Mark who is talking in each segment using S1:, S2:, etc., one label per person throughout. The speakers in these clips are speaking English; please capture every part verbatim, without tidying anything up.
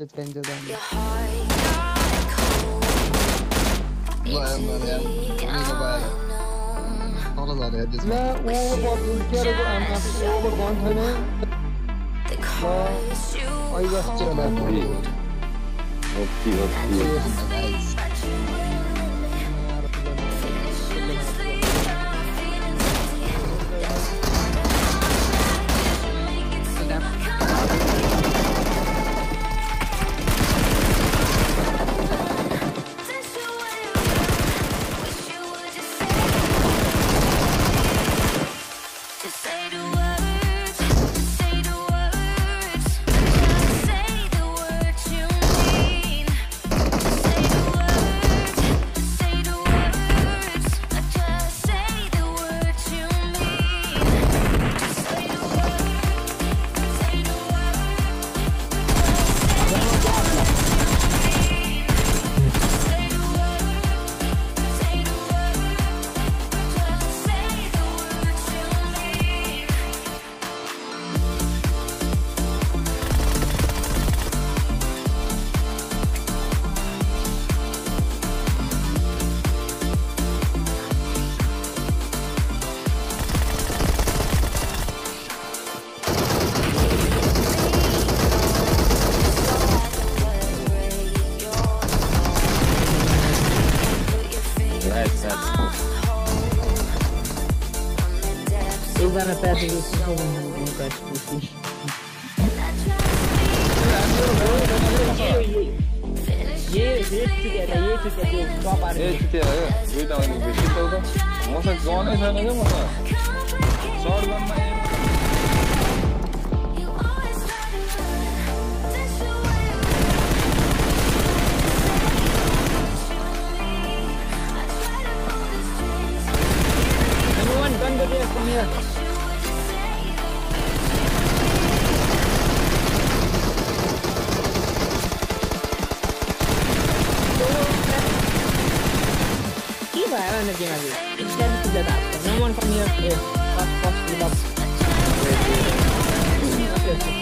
S1: Che change da.
S2: Vay amına ya. Ne kadar. Oğlum var ya biz.
S1: Na o bot kere bu ama o bot one time. La ay başçı la.
S3: Okey, okey.
S1: He's gonna pass it with him and catch the fish. ये ये चुके थे ये चुके थे top आ रहे
S3: ए चुके आयो दुई टा अनि बेसी त त मसँग गनै छैन के मसँग सर्ट गर्नमा
S1: Anyone gun the there from here. Keep eye on the game again. It's time to get up. No one from here. Yeah. Fast, fast, get up. Okay, okay.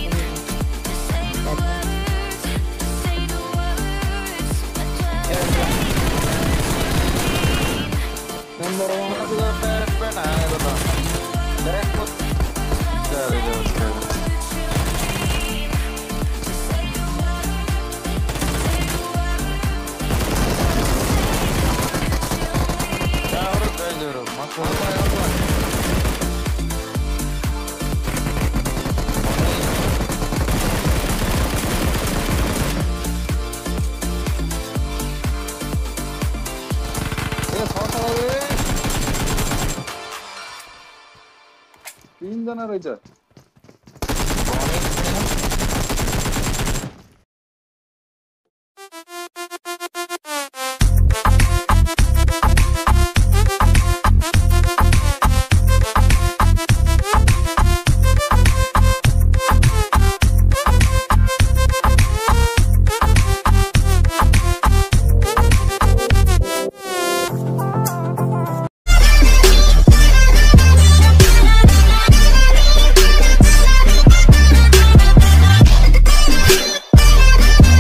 S1: Number one.
S3: तीन जना रहेछ